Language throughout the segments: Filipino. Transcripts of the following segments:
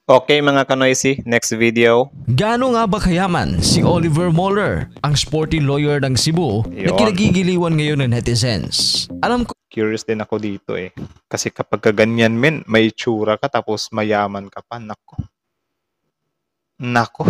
Okay mga kanoisy, next video. Gaano nga ba kayaman si Oliver Moller, ang sporty lawyer ng Cebu na Yun. kinagigiliwan ngayon ng netizens? Alam ko Curious din ako dito eh. Kasi kapag kaganyan men, may tsura ka tapos mayaman ka pa. Nako. Nako.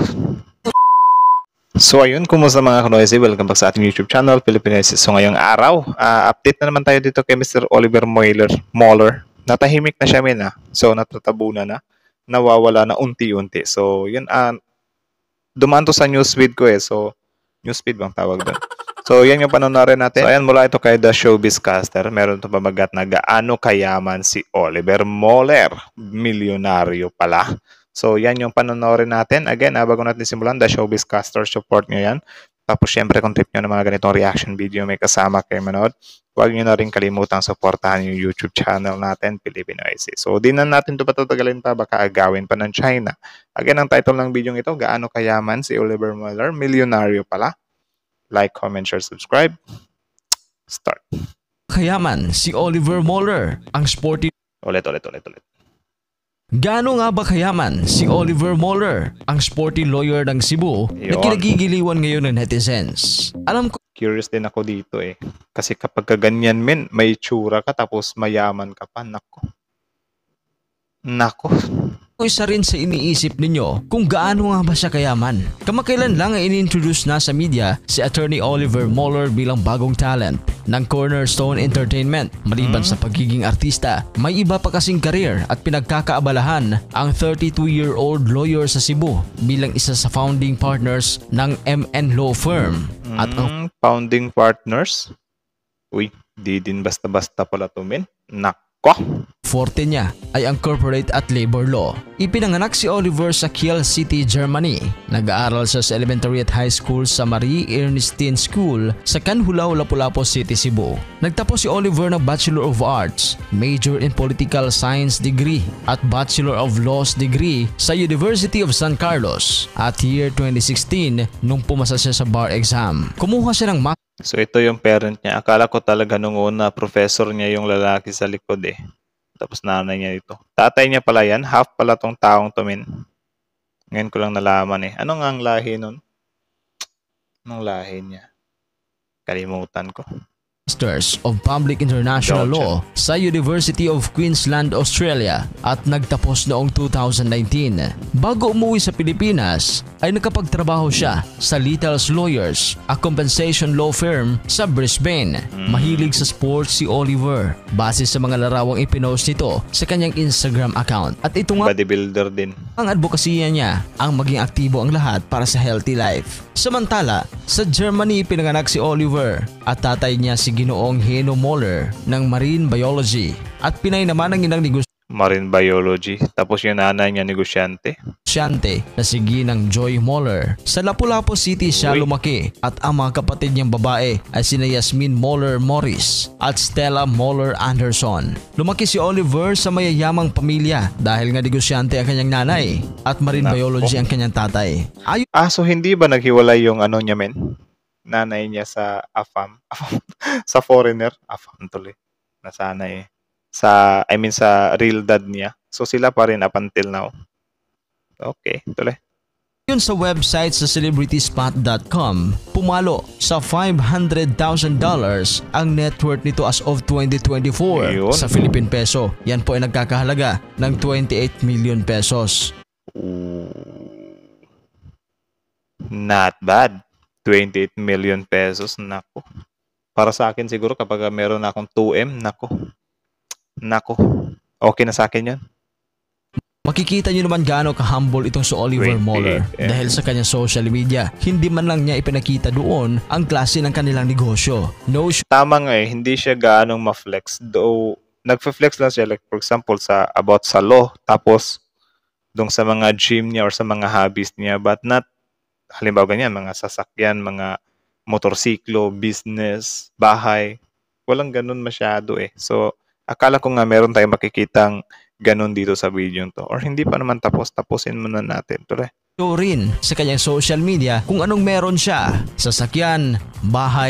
So ayun, kumusta mga kanoisy? Welcome back sa ating YouTube channel, Philippines. So ngayong araw, update na naman tayo dito kay Mr. Oliver Moller. Natahimik na siya men So natatabunan na. Nawawala na unti-unti. So yun, dumaan to sa newsfeed ko eh. So newsfeed bang tawag doon? So yan yung panonorin natin. So ayan, mula ito kay The Showbiz Caster. Meron itong pamagat na gaano kayaman si Oliver Moller. Milyonaryo pala. So yan yung panonorin natin. Again, bago natin simulan, The Showbiz Caster, support nyo yan. Tapos syempre kung trip nyo ng mga ganitong reaction video, may kasama kayo manood. Huwag nyo na rin kalimutang supportahan yung YouTube channel natin, Pilipinoisy. So di na natin ito patatagalin pa, baka agawin pa ng China. Again, ang title ng video ito, gaano kayaman si Oliver Moller. Milyonaryo pala. Like, comment, share, subscribe. Start. kayaman si Oliver Moller, ang sporty. Ulit. Gaano nga ba kayaman si Oliver Moller, ang sporty lawyer ng Cebu na Yun. kinagigiliwan ngayon ng netizens? Alam ko Curious din ako dito eh. Kasi kapag kaganyan men, may tsura ka tapos mayaman ka pa. Nako. isa rin sa iniisip ninyo kung gaano nga ba siya kayaman. Kamakailan lang ay inintroduce na sa media si Attorney Oliver Moller bilang bagong talent ng Cornerstone Entertainment. Maliban sa pagiging artista, may iba pa kasing career at pinagkakaabalahan ang 32-year-old lawyer sa Cebu bilang isa sa founding partners ng MN Law Firm. At ang Founding partners? Uy, di din basta-basta pala to men. Nako. forte niya ay ang corporate at labor law. Ipinanganak si Oliver sa Kiel City, Germany. Nag-aaral siya sa elementary at high school sa Marie Ernestine School sa Canhulao, Lapu-Lapu City, Cebu. Nagtapos si Oliver ng Bachelor of Arts, Major in Political Science degree at Bachelor of Laws degree sa University of San Carlos. At year 2016, nung pumasa siya sa bar exam, kumuha siya ng So ito yung parent niya. Akala ko talaga nung una professor niya yung lalaki sa likod eh. Tapos nanay niya dito. Tatay niya pala yan. Half pala tong taong to men. Ngayon ko lang nalaman eh. Ano nga ang lahi nun? Anong lahi niya? Kalimutan ko. Masters of Public International Law sa University of Queensland, Australia at nagtapos noong 2019. Bago umuwi sa Pilipinas ay nakapagtrabaho siya sa Little's Lawyers, a compensation law firm sa Brisbane. Mahilig sa sports si Oliver base sa mga larawang ipinost nito sa kanyang Instagram account. At ito nga Bodybuilder din. ang advokasya niya ang maging aktibo ang lahat para sa healthy life. Samantala, sa Germany pinanganak si Oliver at tatay niya si Ginoong Heno Moller ng Marine Biology at pinay naman ang inang Marine Biology. Tapos yung nanay niya negosyante. negosyante na si Ginang Joy Moller. Sa Lapu-Lapu City siya lumaki at ang mga kapatid niyang babae ay sina Yasmin Moller Morris at Stella Moller Anderson. Lumaki si Oliver sa mayayamang pamilya dahil nga negosyante ang kanyang nanay at Marine Biology ang kanyang tatay. So hindi ba naghiwalay yung ano niya men? Nanay niya sa AFAM. Sa foreigner. AFAM tuloy. Nasana eh. Sa real dad niya. So sila pa rin up until now. Okay, tuloy. Yun sa website sa celebrityspot.com, pumalo sa $500,000 ang net worth nito as of 2024 Ayun. sa Philippine peso. Yan po ay nagkakahalaga ng 28 million pesos. Not bad. 28 million pesos. Nako. Para sa akin siguro kapag meron na akong 2M, nako. Okay na sa akin yan. Makikita nyo naman gaano ka-humble itong si Oliver 28 Moller M. dahil sa kanyang social media. Hindi man lang niya ipinakita doon ang klase ng kanilang negosyo. No Tama nga eh, hindi siya gaanong ma-flex. Though, nagfe-flex lang siya like for example about sa law, tapos dong sa mga gym niya or sa mga hobbies niya, but not halimbawa ganyan, mga sasakyan, mga motorsiklo, business, bahay. Walang ganun masyado eh. So, akala ko nga meron tayong makikitang ganun dito sa video to. Or hindi pa naman tapusin muna natin. Tuloy. rin sa kanyang social media kung anong meron siya, sasakyan, bahay,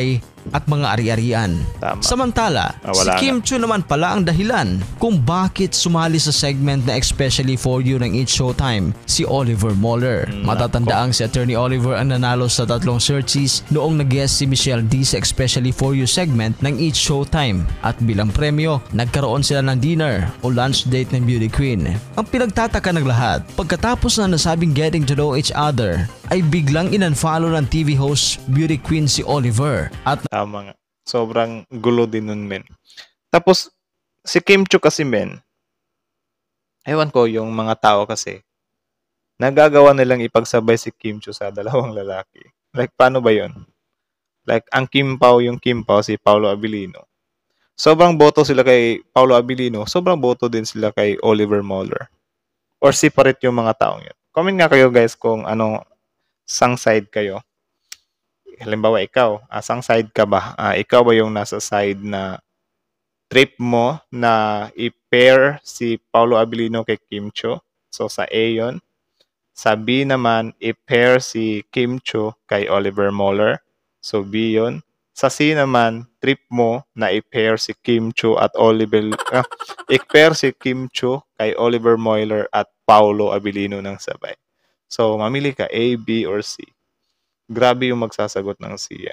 at mga ari-arian. Tama. Samantala, si Wala Kim Chiu naman pala ang dahilan kung bakit sumali sa segment na Especially For You ng It's Showtime si Oliver Moller. Matatandaang si Attorney Oliver ang nanalo sa 3 searches noong nag-guest si Michelle D sa Especially For You segment ng It's Showtime at bilang premyo, nagkaroon sila ng dinner o lunch date ng beauty queen. Ang pinagtataka ng lahat, pagkatapos na nasabing getting to know each other, ay biglang in-unfollow ng TV host beauty queen si Oliver at Tama nga. Sobrang gulo din nun, men. Tapos, si Kim Chiu kasi, men, ewan ko, yung mga tao kasi, nagagawa nilang ipagsabay si Kim Chiu sa dalawang lalaki. Like, paano ba yun? Like, ang Kim Pao, yung Kim Pao, si Paolo Abilino. Sobrang boto sila kay Paolo Abilino, sobrang boto din sila kay Oliver Moller. Or separate yung mga taong yun. Comment nga kayo, guys, kung ano, sang side kayo. Halimbawa, ikaw, sang side ka ba? Ikaw ba yung nasa side na trip mo na i-pair si Paolo Abilino kay Kim Chiu? So, sa A yun. Sa B naman, i-pair si Kim Chiu kay Oliver Moller. So, B yun. Sa C naman, trip mo na i-pair si Kim Chiu at i-pair si Kim Chiu kay Oliver Moller at Paolo Abilino ng sabay. So, mamili ka A, B, or C. Grabe yung magsasagot ng C.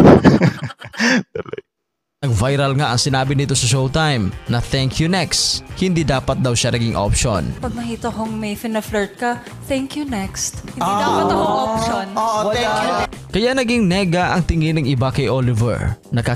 nag-viral nga ang sinabi nito sa Showtime na thank you next. Hindi dapat daw siya naging option. Pag nakita kong may fina-flirt ka, thank you next. Hindi dapat akong option. Kaya naging nega ang tingin ng iba kay Oliver.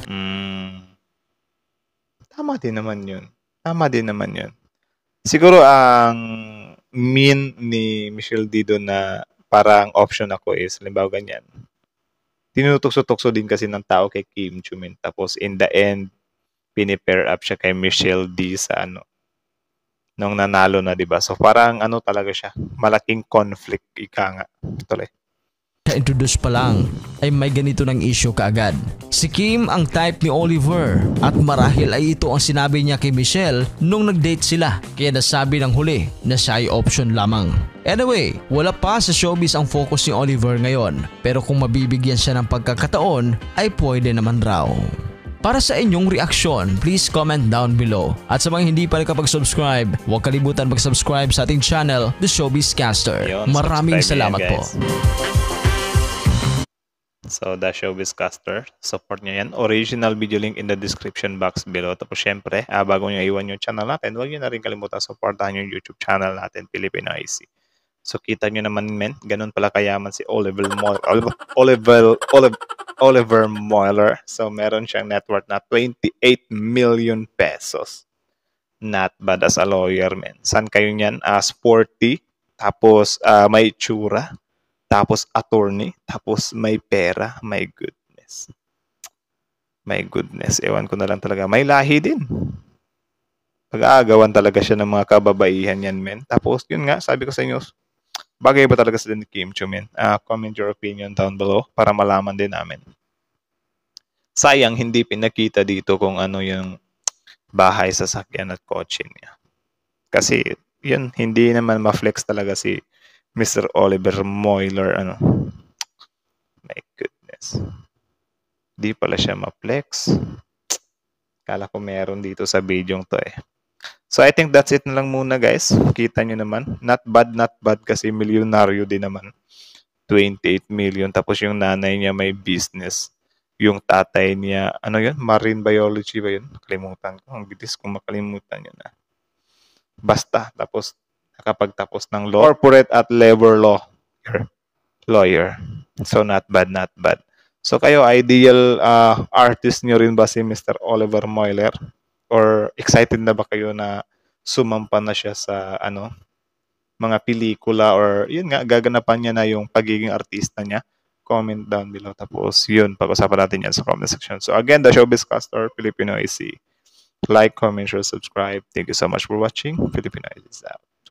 Tama din naman yun. Tama din naman yun. Siguro ang mean ni Michelle Dido na parang option ako is, halimbawa ganyan. Tinutukso-tukso din kasi ng tao kay Kim Chiu, men. Tapos in the end, pinipair up siya kay Michelle D sa nung nanalo na, 'di ba? So parang talaga siya, malaking conflict, ika nga. Tuloy. Ka-introduce pa lang ay may ganito ng issue kaagad. Si Kim ang type ni Oliver at marahil ay ito ang sinabi niya kay Michelle nung nag-date sila, kaya nasabi ng huli na siya ay option lamang. Anyway, wala pa sa showbiz ang focus ni Oliver ngayon, pero kung mabibigyan siya ng pagkakataon ay pwede naman raw. Para sa inyong reaksyon, please comment down below. At sa mga hindi pa nakapag-subscribe, huwag kalimutan mag-subscribe sa ating channel, The Showbiz Caster. Maraming salamat po. So, The Showbiz Caster, support nyo yan. Original video link in the description box below. Tapos syempre, bago nyo iwan yung channel natin, huwag nyo na rin kalimutan supportahan yung YouTube channel natin, Filipino IC. So, kita nyo naman, men, ganun pala kayaman si Oliver Moller. So, meron siyang net worth na 28 million pesos. Not bad as a lawyer, men. San kayo niyan? Sporty, tapos may tsura, tapos attorney, tapos may pera. My goodness. My goodness. Ewan ko na lang talaga. May lahi din. Pag-aagawan talaga siya ng mga kababaihan yan, men. Tapos, yun nga, sabi ko sa inyo, bagay ba talaga sila ni Kim Chiu, men? Comment your opinion down below para malaman din namin. Sayang, hindi pinakita dito kung ano yung bahay, sasakyan at kotse niya. Kasi, yun, hindi naman ma-flex talaga si Mr. Oliver Moller, My goodness. Di pala siya ma-flex. Kala ko meron dito sa video to eh. So, I think that's it na lang muna, guys. Kita nyo naman. Not bad kasi milyonaryo din naman. 28 million. Tapos yung nanay niya may business. Yung tatay niya, yun? Marine biology ba yun? Nakalimutan ko. Ang bilis kung makalimutan yun na. Basta. Tapos, nakapagtapos ng law. Corporate at labor law. Lawyer. So, not bad. So, kayo, ideal artist nyo rin ba si Mr. Oliver Moller? Or excited na ba kayo na sumampa na siya sa mga pelikula or yun nga, gaganapan niya na yung pagiging artista niya? Comment down below. Tapos yun, pag-usapan natin yan sa comment section. So again, The Showbiz Caster, Filipino IC. Like, comment, share, subscribe. Thank you so much for watching. Filipino IC is out.